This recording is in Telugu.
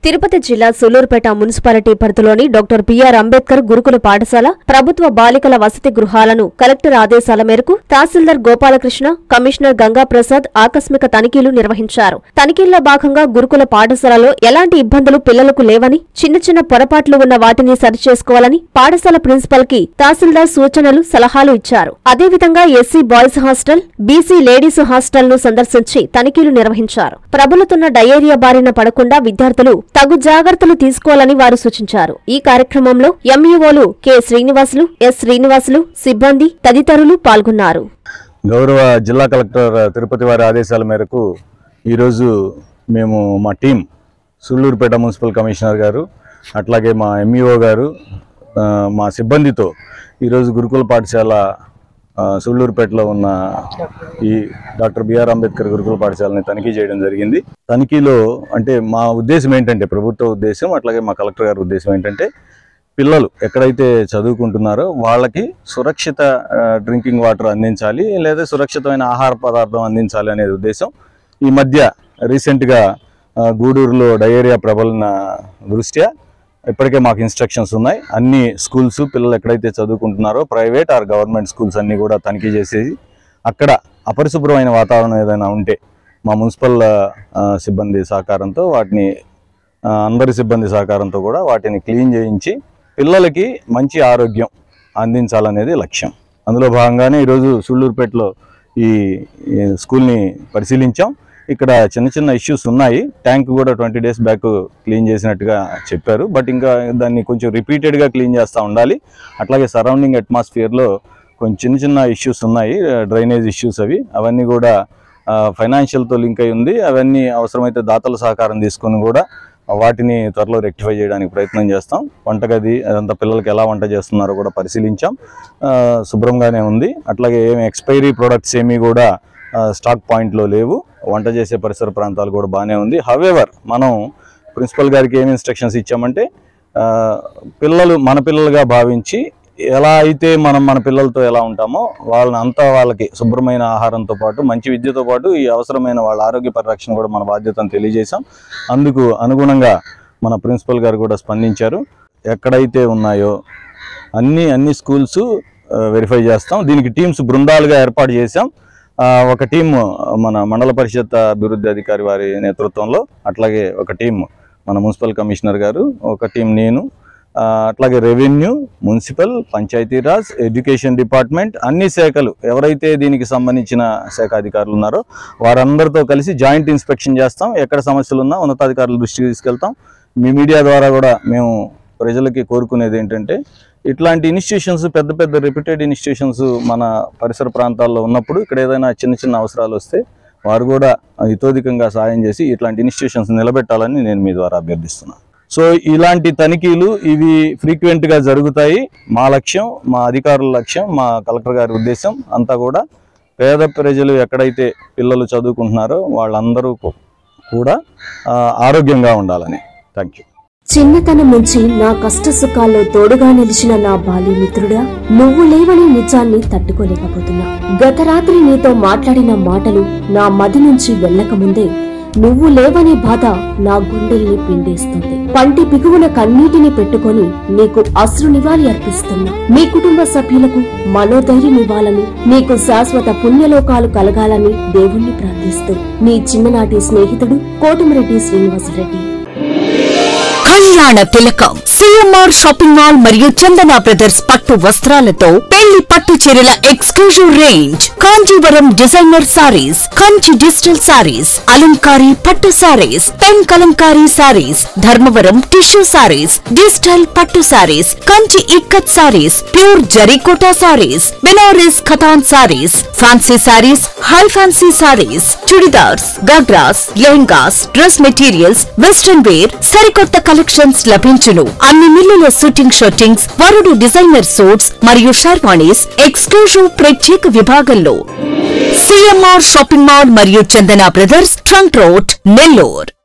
తిరుపతి జిల్లా సూలూరుపేట మున్సిపాలిటీ పరిధిలోని డాక్టర్ బిఆర్ అంబేద్కర్ గురుకుల పాఠశాల ప్రభుత్వ బాలికల వసతి గృహాలను కలెక్టర్ ఆదేశాల మేరకు తహసీల్దార్ గోపాలకృష్ణ, కమిషనర్ గంగాప్రసాద్ ఆకస్మిక తనిఖీలు నిర్వహించారు. తనిఖీల్లో భాగంగా గురుకుల పాఠశాలలో ఎలాంటి ఇబ్బందులు పిల్లలకు లేవని, చిన్న చిన్న పొరపాట్లు ఉన్న వాటిని సరిచేసుకోవాలని పాఠశాల ప్రిన్సిపల్ కి తహసీల్దార్ సూచనలు, సలహాలు ఇచ్చారు. అదేవిధంగా SC boys hostel, BC ladies hostel ను సందర్శించి తనిఖీలు నిర్వహించారు. ప్రబలుతున్న డయేరియా బారిన పడకుండా విద్యార్థులు తగు జాగ్రత్తలు తీసుకోవాలని వారు సూచించారు. ఈ కార్యక్రమంలో ఎంఈఓలు కె శ్రీనివాసులు, ఎస్ శ్రీనివాసులు, సిబ్బంది తదితరులు పాల్గొన్నారు. గౌరవ జిల్లా కలెక్టర్ తిరుపతి వారి ఆదేశాల మేరకు ఈరోజు మేము మా టీం సూళ్లూరుపేట మున్సిపల్ కమిషనర్ గారు, అట్లాగే మా ఎంఈఓ గారు, మా సిబ్బందితో ఈరోజు గురుకుల పాఠశాల సూళ్లూరుపేటలో ఉన్న ఈ డాక్టర్ బిఆర్ అంబేద్కర్ గురుకుల పాఠశాలని తనిఖీ చేయడం జరిగింది. తనిఖీలో అంటే మా ఉద్దేశం ఏంటంటే, ప్రభుత్వ ఉద్దేశం అట్లాగే మా కలెక్టర్ గారి ఉద్దేశం ఏంటంటే, పిల్లలు ఎక్కడైతే చదువుకుంటున్నారో వాళ్ళకి సురక్షిత డ్రింకింగ్ వాటర్ అందించాలి, లేదా సురక్షితమైన ఆహార పదార్థం అందించాలి అనేది ఉద్దేశం. ఈ మధ్య రీసెంట్గా గూడూరులో డయేరియా ప్రబలిన దృష్ట్యా ఇప్పటికే మాకు ఇన్స్ట్రక్షన్స్ ఉన్నాయి. అన్ని స్కూల్స్ పిల్లలు ఎక్కడైతే చదువుకుంటున్నారో ప్రైవేట్ ఆర్ గవర్నమెంట్ స్కూల్స్ అన్నీ కూడా తనిఖీ చేసేసి అక్కడ అపరిశుభ్రమైన వాతావరణం ఏదైనా ఉంటే మా మున్సిపల్ సిబ్బంది సహకారంతో వాటిని అందరి సిబ్బంది సహకారంతో కూడా వాటిని క్లీన్ చేయించి పిల్లలకి మంచి ఆరోగ్యం అందించాలనేది లక్ష్యం. అందులో భాగంగానే ఈరోజు సూళ్లూరుపేటలో ఈ స్కూల్ని పరిశీలించాం. ఇక్కడ చిన్న చిన్న ఇష్యూస్ ఉన్నాయి. ట్యాంక్ కూడా 20 days బ్యాక్ క్లీన్ చేసినట్టుగా చెప్పారు. బట్ ఇంకా దాన్ని కొంచెం రిపీటెడ్గా క్లీన్ చేస్తూ ఉండాలి. అట్లాగే సరౌండింగ్ అట్మాస్ఫియర్లో కొంచెం చిన్న ఇష్యూస్ ఉన్నాయి, డ్రైనేజ్ ఇష్యూస్. అవన్నీ కూడా ఫైనాన్షియల్తో లింక్ అయి ఉంది. అవన్నీ అవసరమైతే దాతల సహకారం తీసుకొని కూడా వాటిని త్వరలో రెక్టిఫై చేయడానికి ప్రయత్నం చేస్తాం. వంటగది అదంతా పిల్లలకి ఎలా వంట చేస్తున్నారో కూడా పరిశీలించాం. శుభ్రంగానే ఉంది. అట్లాగే ఏమి ఎక్స్పైరీ ప్రొడక్ట్స్ ఏమీ కూడా స్టాక్ పాయింట్లో లేవు. వంట చేసే పరిసర ప్రాంతాలు కూడా బాగానే ఉంది. హవెవర్ మనం ప్రిన్సిపల్ గారికి ఏమి ఇన్స్ట్రక్షన్స్ ఇచ్చామంటే, పిల్లలు మన పిల్లలుగా భావించి ఎలా అయితే మనం మన పిల్లలతో ఎలా ఉంటామో వాళ్ళకి శుభ్రమైన ఆహారంతో పాటు మంచి విద్యతో పాటు ఈ అవసరమైన వాళ్ళ ఆరోగ్య పరిరక్షణ కూడా మన బాధ్యతను తెలియజేశాం. అందుకు అనుగుణంగా మన ప్రిన్సిపల్ గారు కూడా స్పందించారు. ఎక్కడైతే ఉన్నాయో అన్ని స్కూల్స్ వెరిఫై చేస్తాం. దీనికి టీమ్స్ బృందాలుగా ఏర్పాటు చేశాం. ఒక టీం మన మండల పరిషత్ అభివృద్ధి అధికారి వారి నేతృత్వంలో, అట్లాగే ఒక టీం మన మున్సిపల్ కమిషనర్ గారు, ఒక టీం నేను, అట్లాగే revenue, municipal, Panchayati Raj, education department, అన్ని శాఖలు ఎవరైతే దీనికి సంబంధించిన శాఖ అధికారులు ఉన్నారో వారందరితో కలిసి జాయింట్ ఇన్స్పెక్షన్ చేస్తాం. ఎక్కడ సమస్యలు ఉన్నా ఉన్నతాధికారుల దృష్టికి తీసుకెళ్తాం. మీ మీడియా ద్వారా కూడా మేము ప్రజలకి కోరుకునేది ఏంటంటే, ఇట్లాంటి ఇన్స్టిట్యూషన్స్ పెద్ద పెద్ద రెప్యూటెడ్ ఇన్స్టిట్యూషన్స్ మన పరిసర ప్రాంతాల్లో ఉన్నప్పుడు ఇక్కడ ఏదైనా చిన్న చిన్న అవసరాలు వస్తే వారు కూడా ఇతోధికంగా సాయం చేసి ఇట్లాంటి ఇన్స్టిట్యూషన్స్ నిలబెట్టాలని నేను మీ ద్వారా అభ్యర్థిస్తున్నాను. సో ఇలాంటి తనిఖీలు ఇవి ఫ్రీక్వెంట్గా జరుగుతాయి. మా లక్ష్యం, మా అధికారుల లక్ష్యం, మా కలెక్టర్ గారి ఉద్దేశం అంతా కూడా పేద ప్రజలు ఎక్కడైతే పిల్లలు చదువుకుంటున్నారో వాళ్ళందరూ కూడా ఆరోగ్యంగా ఉండాలని. Thank you. చిన్నతనం నుంచి నా కష్ట సుఖాల్లో తోడుగా నిలిచిన నా బాల్యమిత్రుడా, నువ్వు లేవనే నిజాన్ని తట్టుకోలేకపోతున్నా. గత రాత్రి నీతో మాట్లాడిన మాటలు నా మది నుంచి వెళ్ళకముందే నువ్వు లేవనే బాధ నా గుండెల్ని పిండేస్తుంది. పంటి బిగువున కన్నీటిని పెట్టుకొని నీకు అశ్రు నివాళి అర్పిస్తున్నా. మీ కుటుంబ సభ్యులకు మనోధైర్యం ఇవ్వాలని, నీకు శాశ్వత పుణ్యలోకాలు కలగాలని దేవుణ్ణి ప్రార్థిస్తూ నీ చిన్ననాటి స్నేహితుడు కోటమిరెడ్డి శ్రీనివాసరెడ్డి. కళ్యాణ తిలకం సిఎంఆర్ షాపింగ్ మాల్ మరియు చందన బ్రదర్స్ పట్టు వస్త్రాలతో పెళ్లి పట్టు చీరల exclusive range, Kanjeevaram designer saris, Kanchi digital saris, అలంకారీ పట్టు saris, pen Kalamkari saris, Dharmavaram tissue saris, digital పట్టు సారీస్, కంచి ఇక్కత్ సారీస్, ప్యూర్ జరీకోటా saris, Banaras Katan saris, fancy saris, high fancy saris, churidars, ghagras, lehengas, dress materials, western wear, సరికొత్త కలెక్షన్స్ లభించును. అన్ని మిల్లుల షూటింగ్ షర్టింగ్స్, వరుడు డిజైనర్ సూట్స్ మరియు షర్వాణీస్ ఎక్స్క్లూజివ్ ప్రత్యేక విభాగంలో. సిఎంఆర్ షాపింగ్ మాల్ మరియు Chandana brothers, trunk road, Nellore.